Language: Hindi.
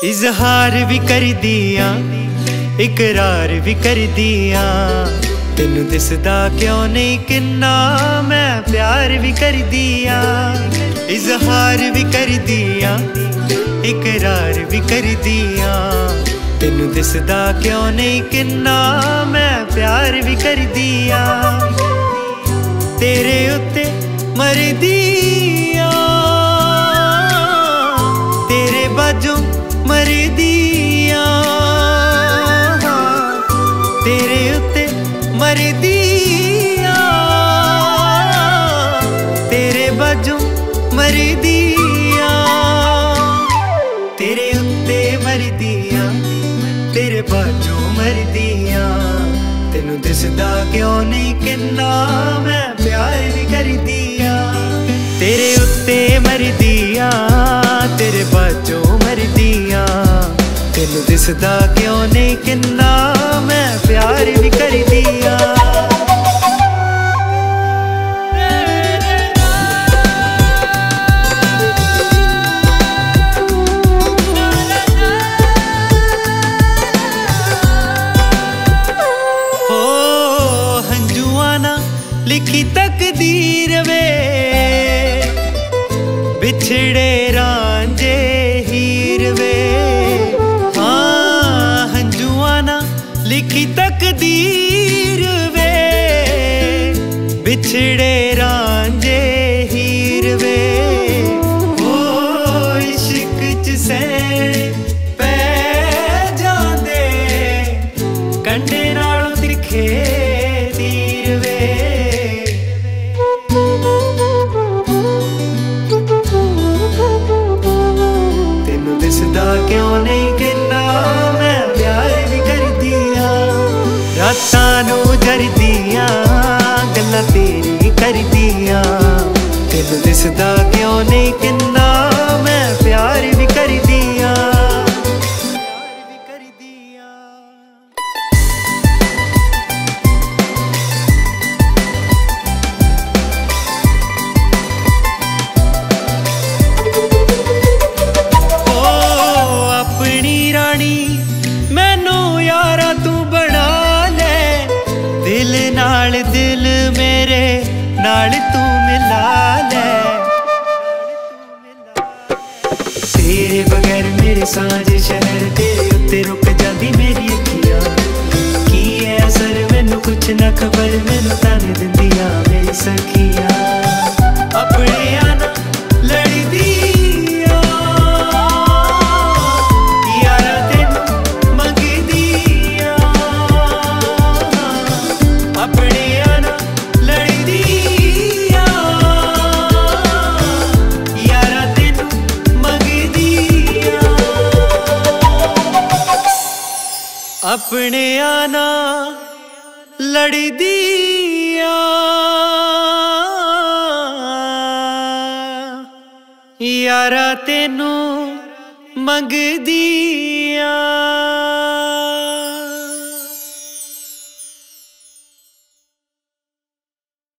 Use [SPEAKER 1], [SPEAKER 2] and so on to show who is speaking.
[SPEAKER 1] इजहार भी कर दिया, इकरार भी कर दिया, तेनू दिसदा क्यों नहीं किन्ना मैं प्यार भी कर दिया। इजहार भी कर दिया, इकरार भी कर दिया, तेनू दिसदा क्यों नहीं किन्ना मैं प्यार भी कर दिया। तेरे उत्ते मर दिया, तेरे बाजू मर दिया, तेरे उत्ते मर दिया, तेरे बाजू मर दिया, तेरे उत्ते मर दिया, तेरे बाजू मर दिया, तेनू दिसदा क्यों नहीं किन्ना मैं प्यार भी कर दिया। तेरे उत्ते मर दिया, तेरे बाजू मर दिया, तेनू दिसदा क्यों नहीं किन्ना मैं प्यार भी कर दिया। हो हंजुआ ना लिखी तकदीर वे, बिछड़े रांझे हीर वे। हाँ हंजुआ ना लिखी तकदीर वे, बिछड़े रांझे हीर वे। ओ इश्क च सैण पै जांदे, कंडे नालों तिखे तीर वे। क्यों नहीं किन्ना मैं प्यार भी कर दिया। रातां नू जर दिया, गल्लां तेरी कर दिया, तेनू दिसदा क्यों नहीं किन्ना मैं प्यार भी कर दिया। मैनू यारा तू बना ले, दिल नाल दिल मेरे नाल तू मिला ले। तेरे बगैर मेरे सांझ शहर, तेरे उत्ते रुक जाती मेरी अखियां। की है असर मैनू कुछ ना खबर, मैनू ताने दिंदियां मेरी सखियां। अपने आना लड़दी अपने आना लड़ दिया, यारा तेनू मंग दिया।